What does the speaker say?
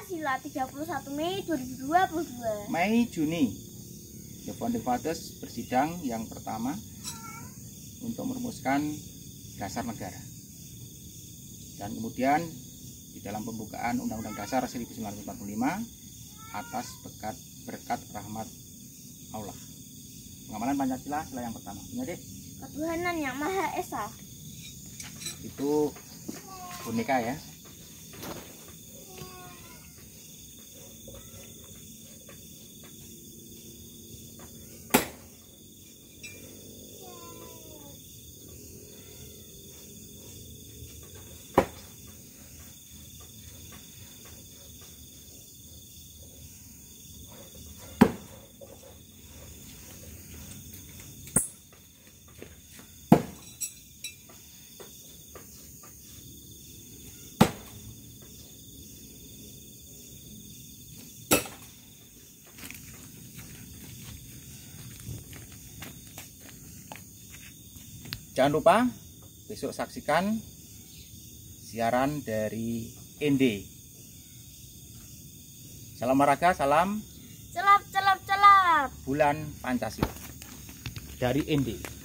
Pancasila 31 Mei 2022. Mei Juni, The Founding Fathers bersidang yang pertama untuk merumuskan dasar negara. Dan kemudian di dalam pembukaan Undang-Undang Dasar 1945 atas berkat rahmat Allah. Pengamalan Pancasila sila yang pertama. Ini Adik. Ketuhanan yang Maha Esa. Itu boneka ya. Jangan lupa besok saksikan siaran dari Ende. Salam olahraga, salam Celap celap celap. bulan Pancasila dari Ende.